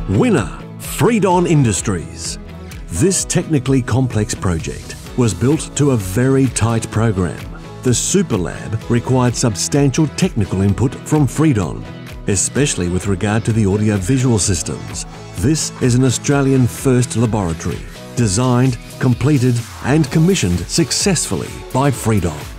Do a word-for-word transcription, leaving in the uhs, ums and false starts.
Winner, Fredon Industries. This technically complex project was built to a very tight program. The Super Lab required substantial technical input from Fredon, especially with regard to the audio-visual systems. This is an Australian first laboratory, designed, completed and commissioned successfully by Fredon.